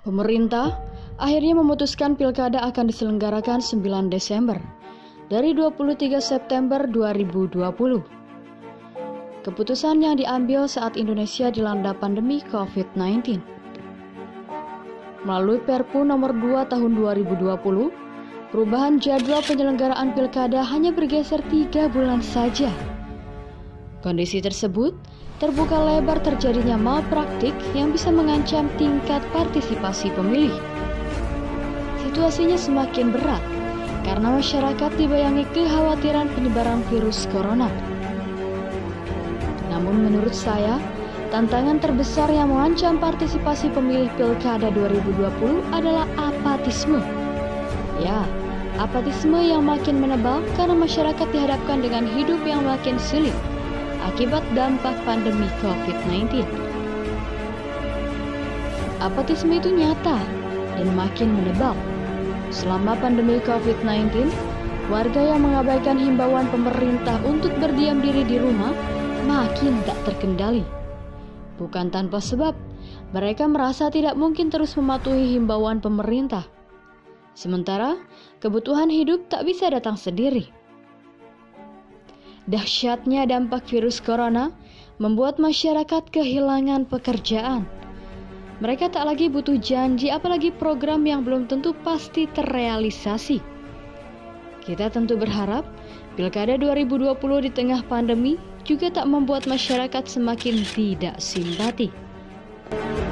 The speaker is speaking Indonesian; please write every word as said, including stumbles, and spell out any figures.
Pemerintah akhirnya memutuskan pilkada akan diselenggarakan sembilan Desember dari dua puluh tiga September dua ribu dua puluh. Keputusan yang diambil saat Indonesia dilanda pandemi covid sembilan belas. Melalui Perpu nomor dua tahun dua ribu dua puluh, perubahan jadwal penyelenggaraan pilkada hanya bergeser tiga bulan saja. Kondisi tersebut terbuka lebar terjadinya malpraktik yang bisa mengancam tingkat partisipasi pemilih. Situasinya semakin berat karena masyarakat dibayangi kekhawatiran penyebaran virus corona. Namun menurut saya, tantangan terbesar yang mengancam partisipasi pemilih pilkada dua ribu dua puluh adalah apatisme. Ya, apatisme yang makin menebal karena masyarakat dihadapkan dengan hidup yang makin sulit akibat dampak pandemi covid sembilan belas. Apatisme itu nyata dan makin menebal. Selama pandemi covid sembilan belas, warga yang mengabaikan himbauan pemerintah untuk berdiam diri di rumah makin tak terkendali. Bukan tanpa sebab, mereka merasa tidak mungkin terus mematuhi himbauan pemerintah. Sementara, kebutuhan hidup tak bisa datang sendiri. Dahsyatnya dampak virus corona membuat masyarakat kehilangan pekerjaan. Mereka tak lagi butuh janji, apalagi program yang belum tentu pasti terrealisasi. Kita tentu berharap Pilkada dua ribu dua puluh di tengah pandemi juga tak membuat masyarakat semakin tidak simpati.